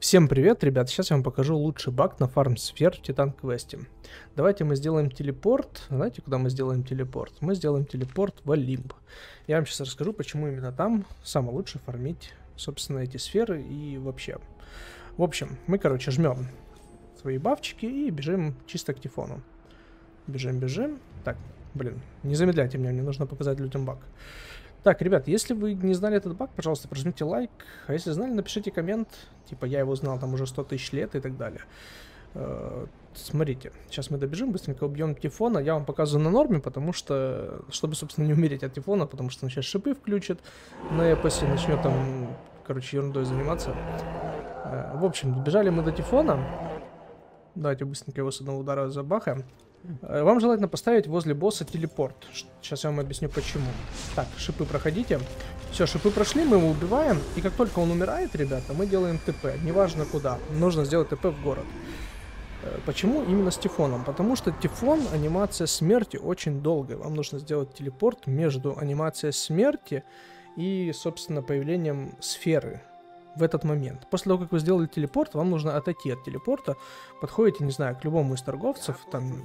Всем привет, ребят! Сейчас я вам покажу лучший баг на фарм-сфер в Титан Квесте. Давайте мы сделаем телепорт. Знаете, куда мы сделаем телепорт? Мы сделаем телепорт в Олимп. Я вам сейчас расскажу, почему именно там самое лучше фармить, собственно, эти сферы и вообще. В общем, мы, короче, жмем свои бафчики и бежим чисто к Тифону. Бежим. Так, блин, не замедляйте меня, мне нужно показать людям баг. Так, ребят, если вы не знали этот баг, пожалуйста, прожмите лайк. А если знали, напишите коммент. Типа, я его знал там уже 100 тысяч лет и так далее. Смотрите, сейчас мы добежим, быстренько убьем Тифона. Я вам показываю на норме, потому что, чтобы, собственно, не умереть от Тифона, потому что он сейчас шипы включит на эпосе, начнет там, короче, ерундой заниматься. В общем, добежали мы до Тифона. Давайте быстренько его с одного удара забахаем. Вам желательно поставить возле босса телепорт. Сейчас я вам объясню почему. Так, шипы проходите. Все, шипы прошли, мы его убиваем. И как только он умирает, ребята, мы делаем ТП. Неважно куда. Нужно сделать ТП в город. Почему именно с Тифоном? Потому что Тифон, анимация смерти очень долгая. Вам нужно сделать телепорт между анимацией смерти и, собственно, появлением сферы. В этот момент. После того, как вы сделали телепорт, вам нужно отойти от телепорта. Подходите, не знаю, к любому из торговцев. Там...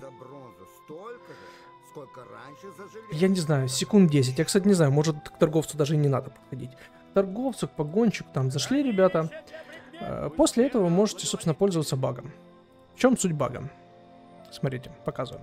Я не знаю, секунд 10. Я, кстати, не знаю, может, к торговцу даже и не надо подходить. К торговцу, к погонщику, там зашли, ребята. После этого вы можете, собственно, пользоваться багом. В чем суть бага? Смотрите, показываю.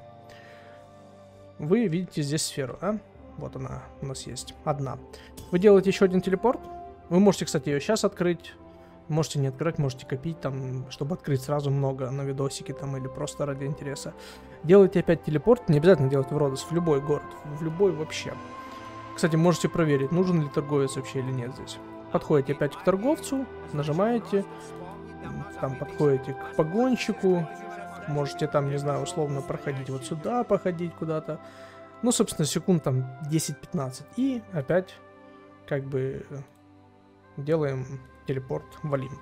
Вы видите здесь сферу, а? Вот она у нас есть. Одна. Вы делаете еще один телепорт. Вы можете, кстати, ее сейчас открыть. Можете не открыть, можете копить там, чтобы открыть сразу много на видосике там или просто ради интереса. Делайте опять телепорт. Не обязательно делать в Родос, в любой город, в любой вообще. Кстати, можете проверить, нужен ли торговец вообще или нет здесь. Подходите опять к торговцу, нажимаете, там подходите к погонщику. Можете там, не знаю, условно проходить вот сюда, походить куда-то. Ну, собственно, секунд там 10-15. И опять как бы... делаем телепорт в Олимп.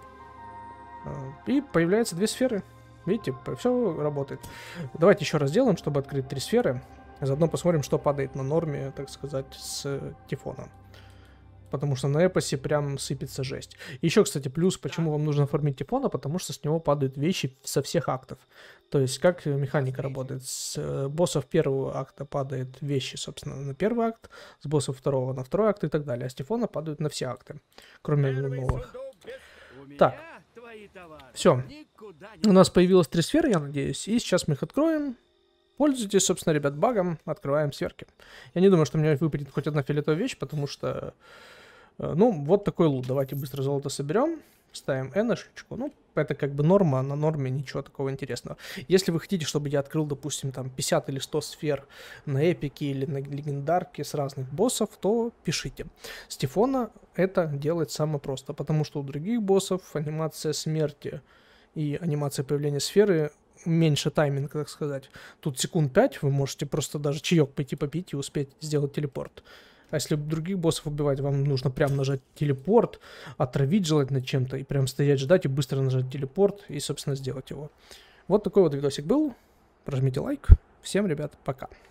И появляются две сферы. Видите, все работает. Давайте еще раз сделаем, чтобы открыть 3 сферы. Заодно посмотрим, что падает на норме, так сказать, с Тифона. Потому что на эпосе прям сыпется жесть. Еще, кстати, плюс, почему вам нужно фармить Тифона, потому что с него падают вещи со всех актов. То есть, как механика работает. С боссов первого акта падают вещи, собственно, на первый акт, с боссов второго на второй акт и так далее. А с Тифона падают на все акты, кроме новых. Так, все. У нас появилось 3 сферы, я надеюсь, и сейчас мы их откроем. Пользуйтесь, собственно, ребят, багом, открываем сферки. Я не думаю, что у меня выпадет хоть одна фиолетовая вещь, потому что... Ну, вот такой лут. Давайте быстро золото соберем. Ставим N-шечку. Ну, это как бы норма, на норме ничего такого интересного. Если вы хотите, чтобы я открыл, допустим, там 50 или 100 сфер на эпике или на легендарке с разных боссов, то пишите. С Тифона это делать самое просто, потому что у других боссов анимация смерти и анимация появления сферы меньше тайминг, так сказать. Тут секунд 5 вы можете просто даже чаек пойти попить и успеть сделать телепорт. А если других боссов убивать, вам нужно прям нажать телепорт, отравить желательно чем-то, и прям стоять ждать и быстро нажать телепорт, и, собственно, сделать его. Вот такой вот видосик был. Прожмите лайк. Всем, ребят, пока.